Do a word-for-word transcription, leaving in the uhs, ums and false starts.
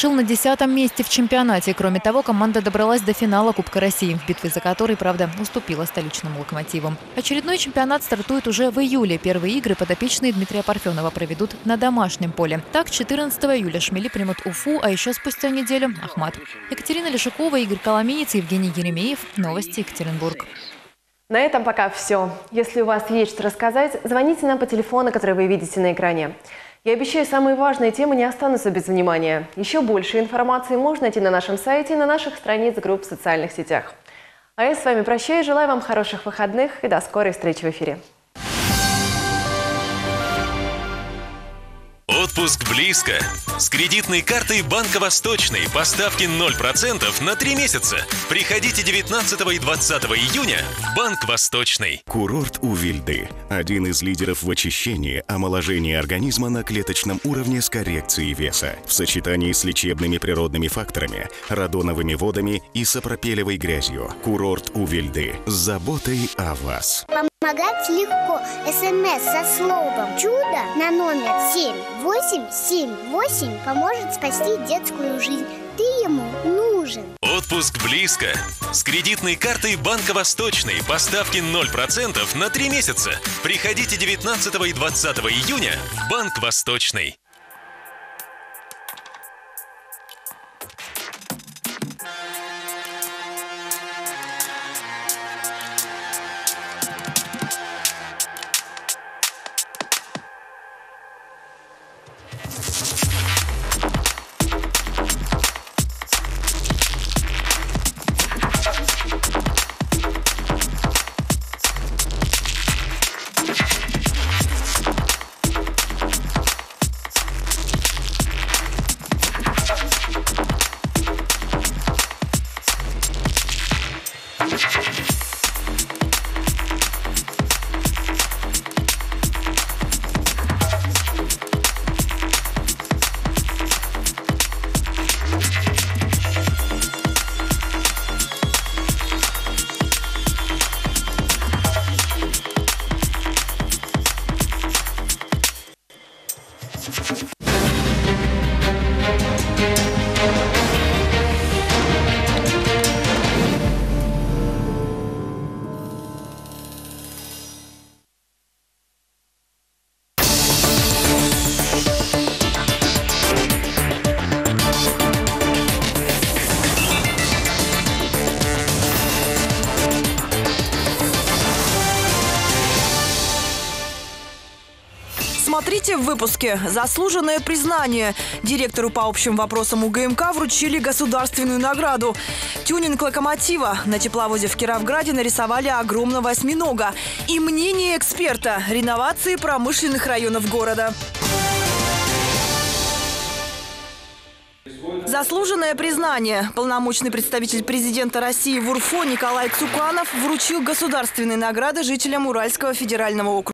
завершил на десятом месте в чемпионате. Кроме того, команда добралась до финала Кубка России, в битве за который, правда, уступила столичным «Локомотивам». Очередной чемпионат стартует уже в июле. Первые игры подопечные Дмитрия Парфенова проведут на домашнем поле. Так, четырнадцатого июля «Шмели» примут Уфу, а еще спустя неделю – Ахмат. Екатерина Лешакова, Игорь Коломенец, Евгений Еремеев. Новости Екатеринбург. На этом пока все. Если у вас есть что рассказать, звоните нам по телефону, который вы видите на экране. Я обещаю, самые важные темы не останутся без внимания. Еще больше информации можно найти на нашем сайте и на наших страницах групп в социальных сетях. А я с вами прощаюсь, желаю вам хороших выходных и до скорой встречи в эфире. Отпуск близко. С кредитной картой Банка Восточный по ставке ноль процентов на три месяца. Приходите девятнадцатого и двадцатого июня в Банк Восточный. Курорт Увильды – один из лидеров в очищении, омоложении организма на клеточном уровне с коррекцией веса. В сочетании с лечебными природными факторами, радоновыми водами и сапропелевой грязью. Курорт Увильды с заботой о вас. Помогать легко. СМС со словом «Чудо» на номер семь восемь семь восемь поможет спасти детскую жизнь. Ты ему нужен. Отпуск близко. С кредитной картой Банка Восточный по ставке ноль процентов на три месяца. Приходите девятнадцатого и двадцатого июня в Банк Восточный. Смотрите в выпуске. Заслуженное признание. Директору по общим вопросам УГМК вручили государственную награду. Тюнинг локомотива. На тепловозе в Кировграде нарисовали огромного осьминога. И мнение эксперта. Реновации промышленных районов города. Заслуженное признание. Полномочный представитель президента России в УРФО Николай Цуканов вручил государственные награды жителям Уральского федерального округа.